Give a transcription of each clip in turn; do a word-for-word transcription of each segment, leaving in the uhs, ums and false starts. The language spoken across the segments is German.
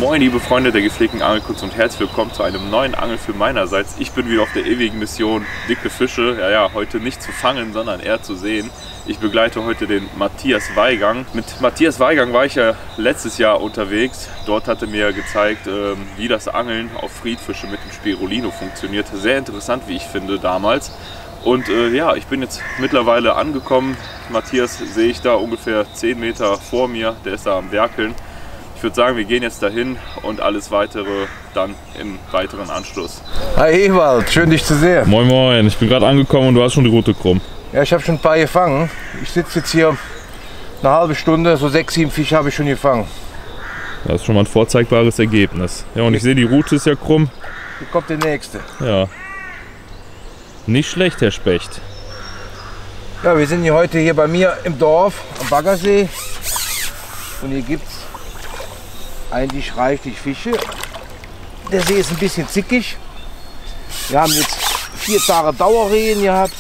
Moin liebe Freunde der gepflegten Angelkunst und herzlich willkommen zu einem neuen Angelfilm meinerseits. Ich bin wieder auf der ewigen Mission, dicke Fische, ja ja, heute nicht zu fangen, sondern eher zu sehen. Ich begleite heute den Matthias Weigang. Mit Matthias Weigang war ich ja letztes Jahr unterwegs. Dort hatte mir gezeigt, wie das Angeln auf Friedfische mit dem Spirulino funktioniert. Sehr interessant, wie ich finde, damals. Und äh, ja, ich bin jetzt mittlerweile angekommen. Matthias sehe ich da ungefähr zehn Meter vor mir, der ist da am Werkeln. Ich würde sagen, wir gehen jetzt dahin und alles weitere dann im weiteren Anschluss. Hi Ewald, schön dich zu sehen. Moin Moin, ich bin gerade angekommen und du hast schon die Route krumm. Ja, ich habe schon ein paar gefangen. Ich sitze jetzt hier eine halbe Stunde, so sechs, sieben Fische habe ich schon gefangen. Das ist schon mal ein vorzeigbares Ergebnis. Ja, und ich sehe, die Route ist ja krumm. Hier kommt der nächste. Ja. Nicht schlecht, Herr Specht. Ja, wir sind hier heute hier bei mir im Dorf am Baggersee. Und hier gibt es eigentlich reichlich Fische. Der See ist ein bisschen zickig. Wir haben jetzt vier Tage Dauerregen gehabt.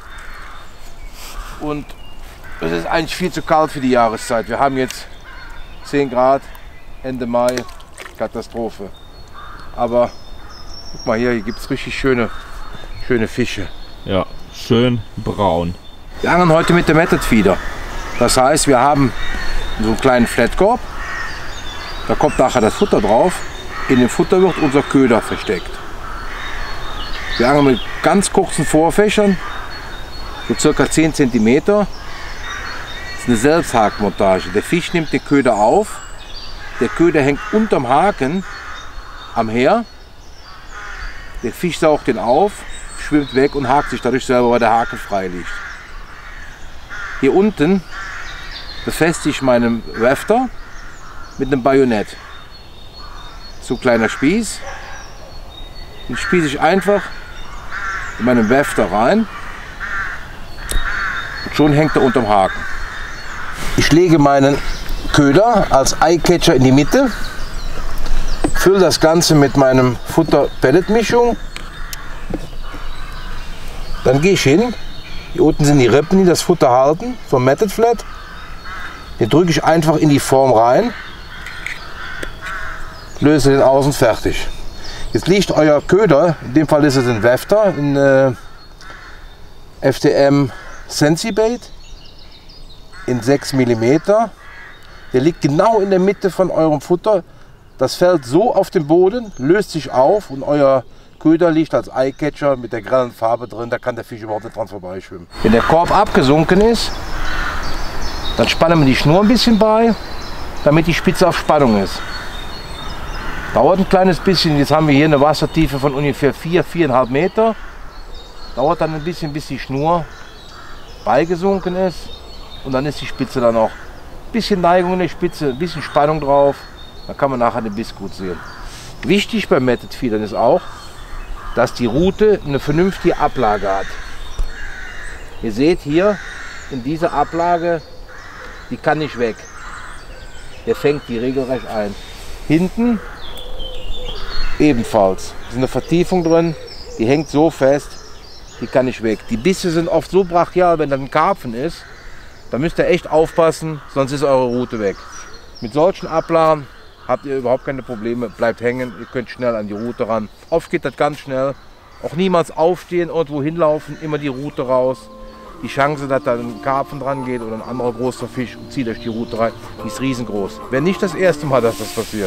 Und es ist eigentlich viel zu kalt für die Jahreszeit. Wir haben jetzt zehn Grad, Ende Mai, Katastrophe. Aber guck mal hier, hier gibt es richtig schöne, schöne Fische. Ja, schön braun. Wir angeln heute mit dem Method Feeder. Das heißt, wir haben so einen kleinen Flatkorb. Da kommt nachher das Futter drauf. In dem Futter wird unser Köder versteckt. Wir angeln mit ganz kurzen Vorfächern, so circa zehn Zentimeter. Das ist eine Selbsthakmontage. Der Fisch nimmt den Köder auf. Der Köder hängt unterm Haken am Heer. Der Fisch saugt den auf, schwimmt weg und hakt sich dadurch selber, weil der Haken frei liegt. Hier unten befestige ich meinen Rafter mit einem Bajonett. So ein kleiner Spieß. Den spieße ich einfach in meinen Rafter rein und schon hängt er unterm Haken. Ich lege meinen Köder als Eyecatcher in die Mitte, fülle das Ganze mit meinem Futter-Pellet-Mischung. Dann gehe ich hin. Hier unten sind die Rippen, die das Futter halten, vom Method Flat. Den drücke ich einfach in die Form rein, löse den aus und fertig. Jetzt liegt euer Köder, in dem Fall ist es ein Wefter, ein äh, F D M Sensibait in sechs Millimeter. Der liegt genau in der Mitte von eurem Futter. Das fällt so auf den Boden, löst sich auf und euer Köder liegt als Eyecatcher mit der grellen Farbe drin, da kann der Fisch überhaupt nicht dran vorbeischwimmen. Wenn der Korb abgesunken ist, dann spannen wir die Schnur ein bisschen bei, damit die Spitze auf Spannung ist. Dauert ein kleines bisschen, jetzt haben wir hier eine Wassertiefe von ungefähr vier, viereinhalb Meter. Dauert dann ein bisschen, bis die Schnur beigesunken ist und dann ist die Spitze dann auch ein bisschen Neigung in der Spitze, ein bisschen Spannung drauf, dann kann man nachher den Biss gut sehen. Wichtig beim Method Feedern ist auch, dass die Rute eine vernünftige Ablage hat. Ihr seht hier in dieser Ablage, die kann nicht weg. Der fängt die regelrecht ein. Hinten ebenfalls. Da ist eine Vertiefung drin, die hängt so fest, die kann nicht weg. Die Bisse sind oft so brachial, wenn das ein Karpfen ist, da müsst ihr echt aufpassen, sonst ist eure Rute weg. Mit solchen Ablagen habt ihr überhaupt keine Probleme, bleibt hängen, ihr könnt schnell an die Rute ran. Oft geht das ganz schnell. Auch niemals aufstehen, irgendwo hinlaufen, immer die Rute raus. Die Chance, dass da ein Karpfen dran geht oder ein anderer großer Fisch und zieht euch die Rute rein, die ist riesengroß. Wäre nicht das erste Mal, dass das passiert.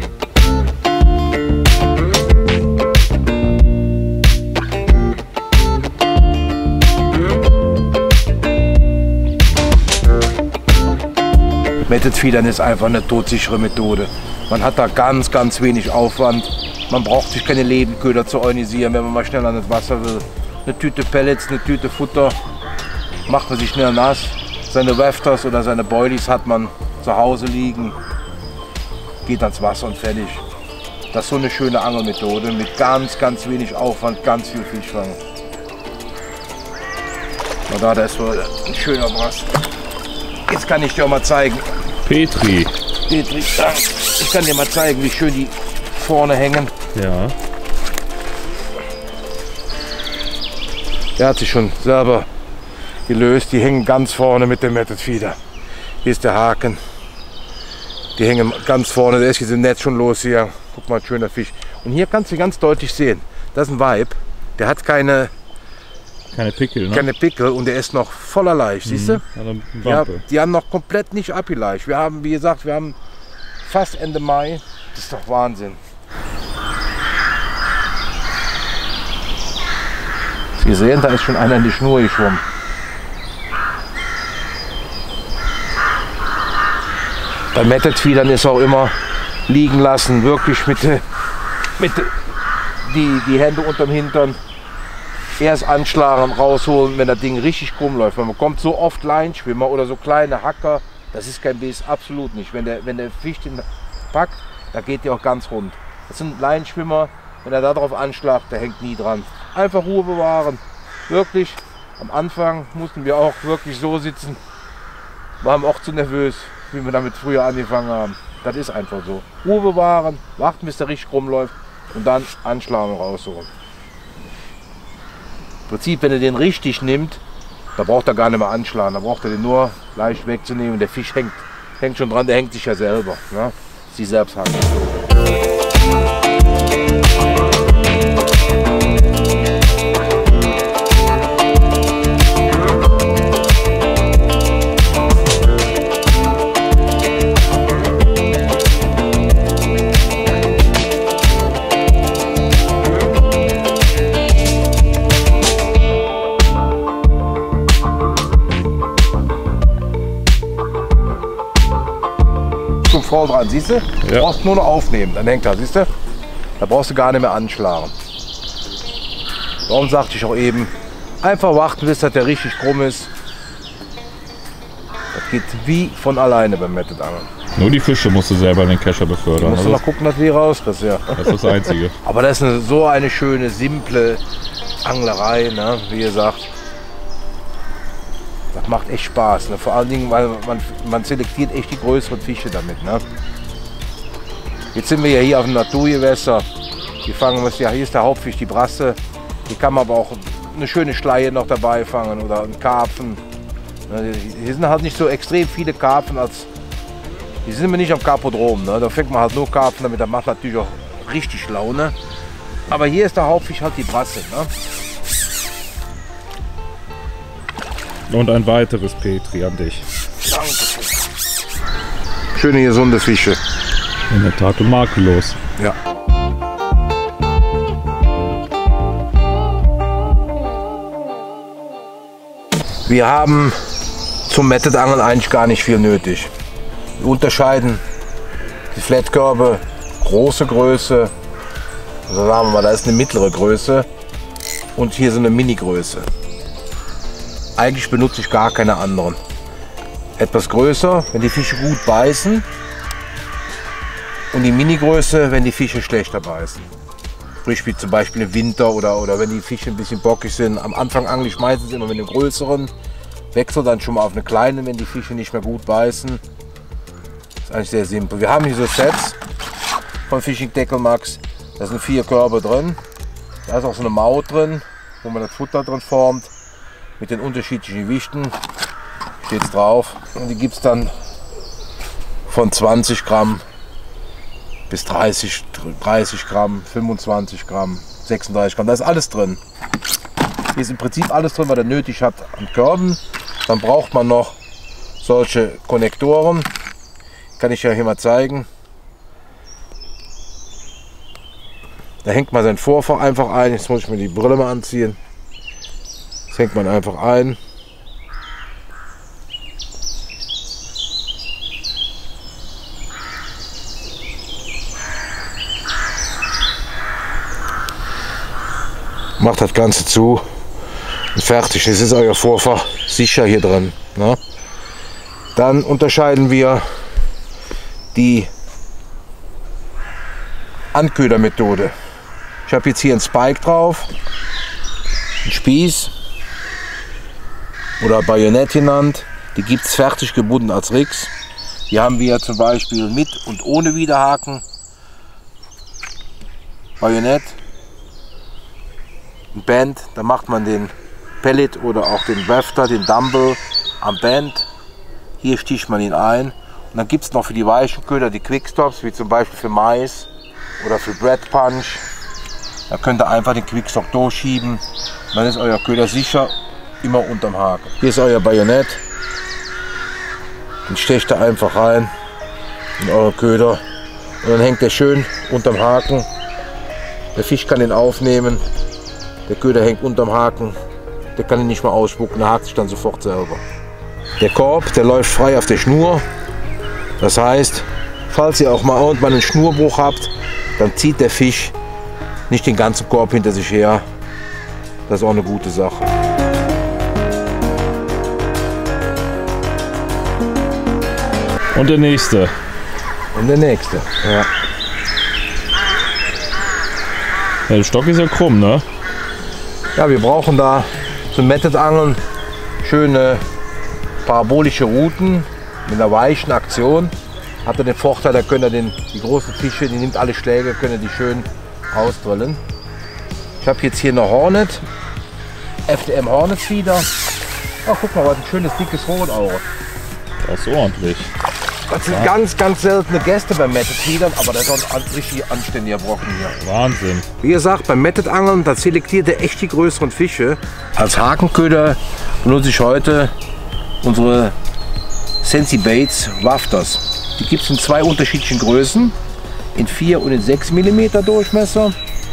Method Feedern ist einfach eine todsichere Methode. Man hat da ganz, ganz wenig Aufwand. Man braucht sich keine Lebenköder zu organisieren, wenn man mal schnell an das Wasser will. Eine Tüte Pellets, eine Tüte Futter, macht man sich schnell nass. Seine Rafters oder seine Boilies hat man zu Hause liegen, geht ans Wasser und fertig. Das ist so eine schöne Angelmethode mit ganz, ganz wenig Aufwand, ganz viel Fischfang. Und da, da ist so ein schöner Brass. Jetzt kann ich dir auch mal zeigen. Petri. Petri, ich kann dir mal zeigen, wie schön die vorne hängen. Ja. Der hat sich schon selber gelöst. Die hängen ganz vorne mit dem Method Feeder. Hier ist der Haken. Die hängen ganz vorne, da ist dieses Netz schon los hier. Guck mal, schöner Fisch. Und hier kannst du ganz deutlich sehen, das ist ein Weib, der hat keine, keine Pickel, ne? keine Pickel und der ist noch voller Laich, siehst du? Mhm. Ja, die haben noch komplett nicht abgeleicht. Wir haben, wie gesagt, wir haben fast Ende Mai. Das ist doch Wahnsinn. Sie sehen, da ist schon einer in die Schnur geschwommen. Bei Mettetfiedern ist auch immer liegen lassen, wirklich mit, mit die, die Hände unterm Hintern. Erst anschlagen, rausholen, wenn das Ding richtig krumm läuft. Man bekommt so oft Leinschwimmer oder so kleine Hacker, das ist kein Biss, absolut nicht. Wenn der, wenn der Fisch den packt, da geht der auch ganz rund. Das sind Leinschwimmer, wenn er darauf anschlagt, der hängt nie dran. Einfach Ruhe bewahren. Wirklich, am Anfang mussten wir auch wirklich so sitzen, waren auch zu nervös, wie wir damit früher angefangen haben. Das ist einfach so. Ruhe bewahren, warten, bis der richtig rumläuft und dann anschlagen und rausholen. Im Prinzip, wenn er den richtig nimmt, da braucht er gar nicht mehr anschlagen, da braucht er den nur leicht wegzunehmen. Der Fisch hängt, hängt schon dran, der hängt sich ja selber. Ne? Sie selbst haben Frau dran, siehst du? Du ja. brauchst nur noch aufnehmen, dann hängt er, siehst du? Da brauchst du gar nicht mehr anschlagen. Darum sagte ich auch eben, einfach warten, bis der richtig krumm ist. Das geht wie von alleine beim Mettetangeln. Nur die Fische musst du selber in den Kescher befördern. Du musst noch gucken, dass du die rauskriegst, ja. Das ist das Einzige. Aber das ist eine, so eine schöne, simple Anglerei, ne? Wie gesagt. Das macht echt Spaß, ne? Vor allen Dingen, weil man, man selektiert echt die größeren Fische damit. Ne? Jetzt sind wir ja hier auf dem Naturgewässer. Hier fangen wir, ja, hier ist der Hauptfisch, die Brasse. Hier kann man aber auch eine schöne Schleie noch dabei fangen oder einen Karpfen. Hier sind halt nicht so extrem viele Karpfen, als hier sind wir nicht am Karpodrom. Ne? Da fängt man halt nur Karpfen damit, das macht natürlich auch richtig Laune. Aber hier ist der Hauptfisch halt die Brasse. Ne? Und ein weiteres Petri an dich. Dankeschön. Schöne, gesunde Fische. In der Tat und makellos. Ja. Wir haben zum Mettetangeln eigentlich gar nicht viel nötig. Wir unterscheiden die Flatkörbe, große Größe, also sagen wir mal, da ist eine mittlere Größe und hier so eine Mini-Größe. Eigentlich benutze ich gar keine anderen. Etwas größer, wenn die Fische gut beißen, und die Mini-Größe, wenn die Fische schlechter beißen. Sprich wie zum Beispiel im Winter oder, oder wenn die Fische ein bisschen bockig sind. Am Anfang angle ich meistens immer mit einem größeren, wechsle dann schon mal auf eine kleine, wenn die Fische nicht mehr gut beißen. Das ist eigentlich sehr simpel. Wir haben hier so Sets von Fishing Tackle Max. Da sind vier Körbe drin. Da ist auch so eine Maut drin, wo man das Futter drin formt. Mit den unterschiedlichen Gewichten steht es drauf. Und die gibt es dann von zwanzig Gramm bis dreißig, dreißig Gramm, fünfundzwanzig Gramm, sechsunddreißig Gramm. Da ist alles drin. Hier ist im Prinzip alles drin, was ihr nötig habt an Körben. Dann braucht man noch solche Konnektoren. Kann ich ja hier mal zeigen. Da hängt man sein Vorfach einfach ein. Jetzt muss ich mir die Brille mal anziehen. Das hängt man einfach ein. Macht das Ganze zu und fertig. Jetzt ist euer Vorfach sicher hier drin. Ne? Dann unterscheiden wir die Anködermethode. Ich habe jetzt hier einen Spike drauf, einen Spieß oder Bajonett genannt. Die gibt es fertig gebunden als Rigs. Hier haben wir zum Beispiel mit und ohne Widerhaken. Bajonett. Ein Band, da macht man den Pellet oder auch den Wefter, den Dumble am Band. Hier sticht man ihn ein Und dann gibt es noch für die weichen Köder die Quickstops, wie zum Beispiel für Mais oder für Bread Punch. Da könnt ihr einfach den Quickstop durchschieben. Dann ist euer Köder sicher immer unterm Haken. Hier ist euer Bajonett. Den stecht ihr einfach rein in eure Köder. Und dann hängt der schön unterm Haken. Der Fisch kann den aufnehmen. Der Köder hängt unterm Haken. Der kann ihn nicht mal ausspucken. Der hakt sich dann sofort selber. Der Korb, der läuft frei auf der Schnur. Das heißt, falls ihr auch mal irgendwann einen Schnurbruch habt, dann zieht der Fisch nicht den ganzen Korb hinter sich her. Das ist auch eine gute Sache. Und der nächste. Und der nächste, ja. Ja, der Stock ist ja krumm, ne? Ja, wir brauchen da zum Mettedangeln schöne parabolische Routen mit einer weichen Aktion. Hat er den Vorteil, da könnt ihr den, die großen Fische, die nimmt alle Schläge, könnt ihr die schön ausdrillen. Ich habe jetzt hier eine Hornet, F D M Hornet Feeder. Oh, guck mal, was ein schönes dickes Rotauge. Das ist ordentlich. Das sind ja ganz, ganz seltene Gäste beim Metted Feedern, aber das ist ein richtig anständiger Brocken hier. Wahnsinn. Wie gesagt, beim Metted Angeln, da selektiert er echt die größeren Fische. Als Hakenköder benutze ich heute unsere Sensi Baits Wafters. Die gibt es in zwei unterschiedlichen Größen, in vier und in sechs Millimeter Durchmesser.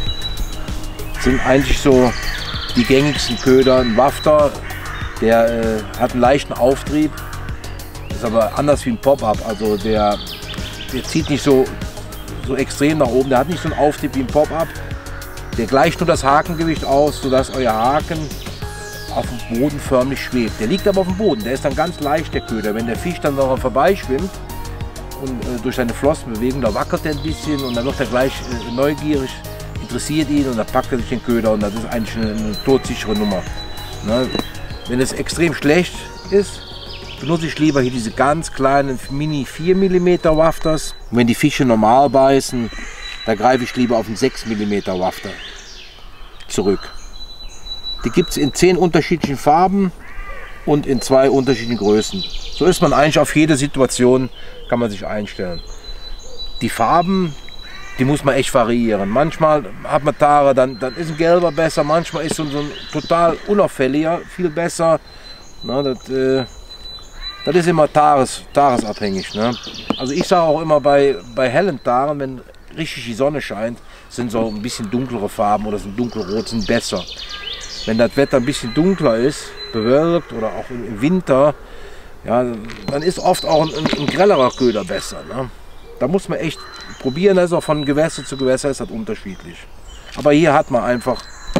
Das sind eigentlich so die gängigsten Köder. Ein Wafter, der äh, hat einen leichten Auftrieb, ist aber anders wie ein Pop-Up. Also der, der zieht nicht so, so extrem nach oben, der hat nicht so einen Auftrieb wie ein Pop-Up. Der gleicht nur das Hakengewicht aus, sodass euer Haken auf dem Boden förmlich schwebt. Der liegt aber auf dem Boden, der ist dann ganz leicht, der Köder. Wenn der Fisch dann noch vorbeischwimmt und äh, durch seine Flossenbewegung, da wackelt er ein bisschen und dann wird er gleich äh, neugierig, interessiert ihn und dann packt er sich den Köder und das ist eigentlich eine, eine todsichere Nummer. Ne? Wenn es extrem schlecht ist, benutze ich lieber hier diese ganz kleinen Mini vier Millimeter Wafters. Und wenn die Fische normal beißen, da greife ich lieber auf einen sechs Millimeter Wafter zurück. Die gibt es in zehn unterschiedlichen Farben und in zwei unterschiedlichen Größen. So ist man eigentlich auf jede Situation, kann man sich einstellen. Die Farben, die muss man echt variieren. Manchmal hat man Tare, dann, dann ist ein gelber besser, manchmal ist so, so ein total unauffälliger viel besser. Na, das, äh, das ist immer Tares, taresabhängig. Ne? Also ich sage auch immer, bei, bei hellen Taren, wenn richtig die Sonne scheint, sind so ein bisschen dunklere Farben oder sind dunkelrot, sind besser. Wenn das Wetter ein bisschen dunkler ist, bewölkt oder auch im Winter, ja, dann ist oft auch ein, ein, ein grellerer Köder besser. Ne? Da muss man echt probieren, das ist auch von Gewässer zu Gewässer ist das unterschiedlich. Aber hier hat man einfach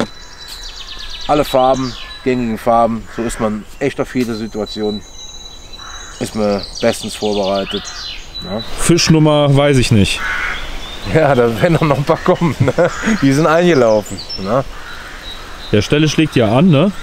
alle Farben, gängigen Farben, so ist man echt auf jede Situation, ist man bestens vorbereitet. Ne? Fischnummer weiß ich nicht. Ja, da werden noch ein paar kommen, ne? Die sind eingelaufen. Ne? Der Stelle schlägt ja an, ne?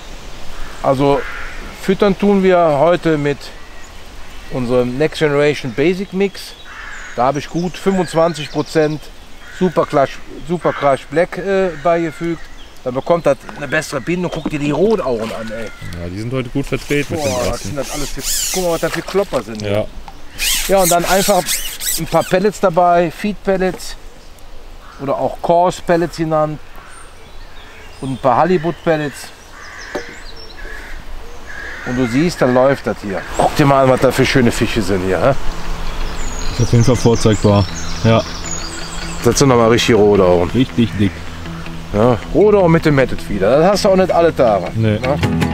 Also füttern tun wir heute mit unserem Next Generation Basic Mix. Da habe ich gut fünfundzwanzig Prozent Super Crush, Super Crush Black äh, beigefügt. Dann bekommt das eine bessere Bindung. Guck dir die Rotaugen an, ey. Ja, die sind heute gut vertreten. Boah, mit dem das sind das alles für, guck mal, was da für Klopper sind. Ja. Ja, und dann einfach ein paar Pellets dabei, Feed Pellets oder auch Coarse Pellets genannt. Und ein paar Halibut Pellets. Und du siehst, dann läuft das hier. Guck dir mal an, was da für schöne Fische sind hier. Hä? Ist auf jeden Fall vorzeigbar. Ja. Das sind nochmal richtig Rotaugen. Richtig dick. Ja, Rotaugen mit dem Metted Feeder. Das hast du auch nicht alle Tage. Nee. Ja?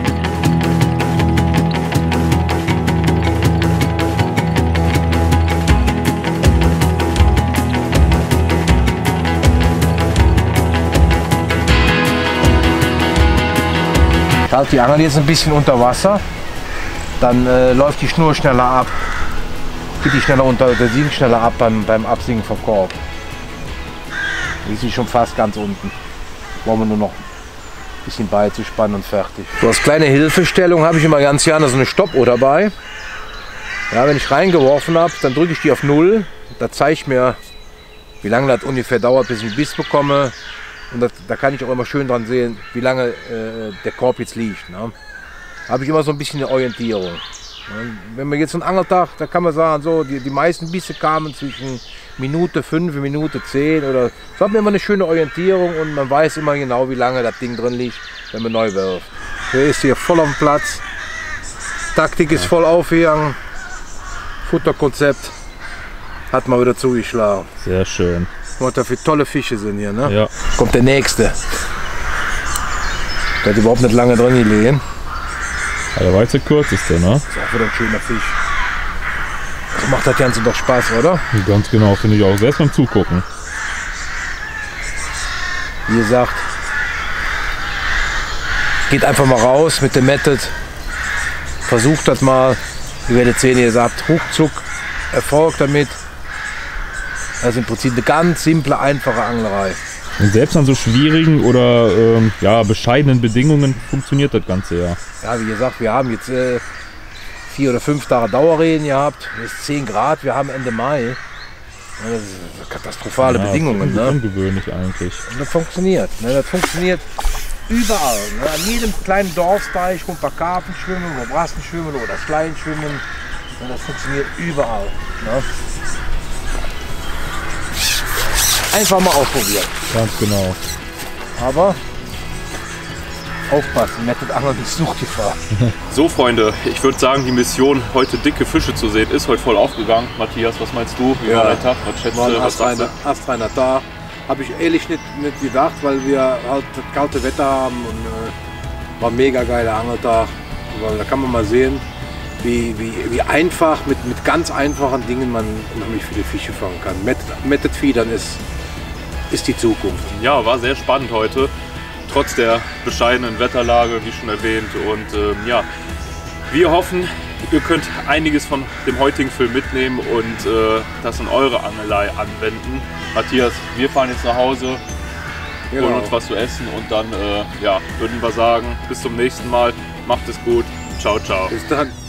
Ich halte die Angel jetzt ein bisschen unter Wasser, dann äh, läuft die Schnur schneller ab, geht die schneller unter, der sinkt schneller ab beim, beim Absinken vom Korb. Die ist schon fast ganz unten. Brauchen wir nur noch ein bisschen beizuspannen und fertig. So als kleine Hilfestellung habe ich immer ganz gerne so eine Stoppuhr dabei. Ja, wenn ich reingeworfen habe, dann drücke ich die auf null. Da zeigt mir, wie lange das ungefähr dauert, bis ich einen Biss bekomme. Und das, da kann ich auch immer schön dran sehen, wie lange äh, der Korb jetzt liegt. Ne? Da habe ich immer so ein bisschen eine Orientierung. Wenn man jetzt einen Angeltag, da kann man sagen, so, die, die meisten Bisse kamen zwischen Minute fünf und Minute zehn. Oder, so hat man immer eine schöne Orientierung und man weiß immer genau, wie lange das Ding drin liegt, wenn man neu wirft. Der ist hier voll auf dem Platz. Taktik ist voll aufgegangen. Futterkonzept hat mal wieder zugeschlagen. Sehr schön. Was da für tolle Fische sind hier, ne? Ja. Kommt der nächste. Der hat überhaupt nicht lange drin gelegen. Ja, der war jetzt der kürzeste, ne? Das ist auch wieder ein schöner Fisch. Das macht das Ganze doch Spaß, oder? Ganz genau, finde ich auch. Selbst beim Zugucken. Wie gesagt, geht einfach mal raus mit dem Method. Versucht das mal. Ihr werdet sehen, ihr habt ruckzuck Erfolg damit. Das ist im Prinzip eine ganz simple, einfache Anglerei. Und selbst an so schwierigen oder ähm, ja, bescheidenen Bedingungen funktioniert das Ganze ja. Ja, wie gesagt, wir haben jetzt äh, vier oder fünf Tage Dauerregen gehabt. Es ist zehn Grad, wir haben Ende Mai. Ja, das sind katastrophale Ja, Bedingungen. Das ist Ne? ungewöhnlich eigentlich. Und das funktioniert. Ne? Das funktioniert überall. Ne? An jedem kleinen Dorfteich, wo ein paar Karpfen schwimmen, wo Brassen schwimmen oder Schleien schwimmen. Ne? Das funktioniert überall. Ne? Einfach mal ausprobieren. Ganz genau. Aber aufpassen, Method Angeln ist Suchtgefahr. So Freunde, ich würde sagen, die Mission, heute dicke Fische zu sehen, ist heute voll aufgegangen. Matthias, was meinst du? Wie Ja. war dein Tag? Was schätzt War du? ein Was sagst du? astreiner, astreiner Tag. Habe ich ehrlich nicht, nicht gedacht, weil wir halt das kalte Wetter haben und äh, war ein mega geiler Angeltag. Weil da kann man mal sehen, wie, wie, wie einfach mit, mit ganz einfachen Dingen man unheimlich viele Fische fangen kann. Method, Method Feedern ist, ist die Zukunft. Ja, war sehr spannend heute, trotz der bescheidenen Wetterlage, wie schon erwähnt. Und ähm, ja, wir hoffen, ihr könnt einiges von dem heutigen Film mitnehmen und äh, das in eure Angelei anwenden. Matthias, wir fahren jetzt nach Hause, Genau. holen uns was zu essen und dann äh, ja, würden wir sagen, bis zum nächsten Mal. Macht es gut. Ciao, ciao. Bis dann.